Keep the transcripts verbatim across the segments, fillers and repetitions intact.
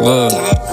Look,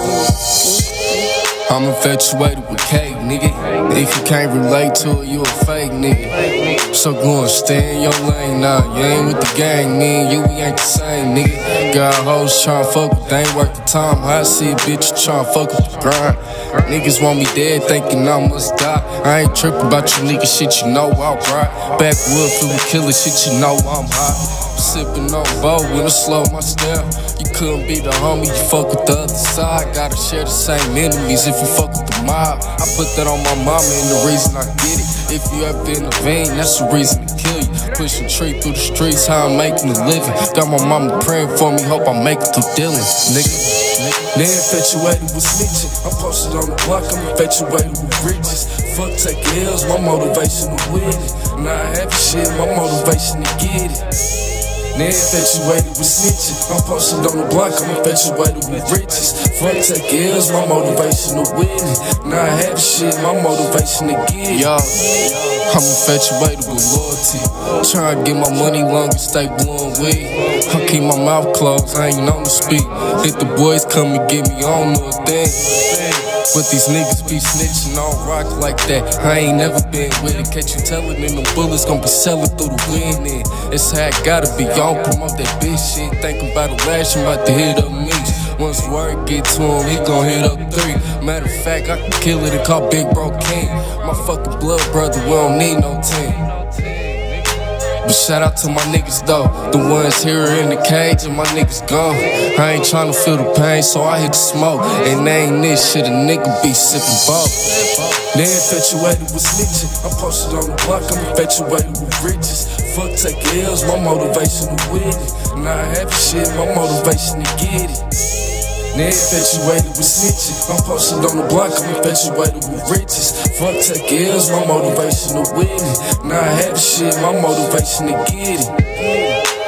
I'm infatuated with cake, nigga. If you can't relate to it, you a fake nigga. So go and stay in your lane now. You ain't with the gang, me and you, we ain't the same, nigga. Got hoes tryna fuck with, they ain't worth the time. I see a bitch tryna fuck with the grind. Niggas want me dead, thinking I must die. I ain't tripping about you nigga shit, you know I'm right. Backwood full of killer shit, you know I'm hot. Sippin' on bow when I slow my step. You couldn't be the homie, you fuck with the other side. Gotta share the same enemies if you fuck with the mob. I put that on my mama and the reason I get it. If you ever in the vein, that's the reason to kill you. Pushing tree through the streets, how I'm making a living. Got my mama praying for me, hope I make it through dealing, nigga. They infatuated with snitching. I'm posted on the block, I'm infatuated with riches. Fuck taking L's, my motivation to win it. Now I have shit, my motivation to get it. They infatuated with snitching. I'm posted on the block, I'm infatuated with riches. Fuck take L's, my motivation to win it. Now I have shit, my motivation to get it. Yo, I'm infatuated with loyalty. Trying to get my money long and stay blowing weed. I keep my mouth closed, I ain't known to speak. If the boys come and get me, I don't know a thing. But these niggas be snitching, I don't rock like that. I ain't never been with it. Catch you tellin', and them bullets gon' be sellin' through the wind. And it's how it gotta be. Y'all promote that bitch shit. Think about it last, I'm about to hit up me. Once word get to him, he gon' hit up three. Matter of fact, I can kill it and call Big Bro King. My fucking blood brother, we don't need no team. But shout out to my niggas though, the ones here in the cage and my niggas gone. I ain't tryna feel the pain, so I hit the smoke. And they ain't this shit, a nigga be sippin' both. They infatuated with snitching. I'm posted on the block, I'm infatuated with riches. Fuck take L's, my motivation to win it. Now I have shit, my motivation to get it. They infatuated with snitching. I'm posted on the block, I'm infatuated with riches. Fuck take L's, my motivation to win it. Now I have shit, my motivation to get it.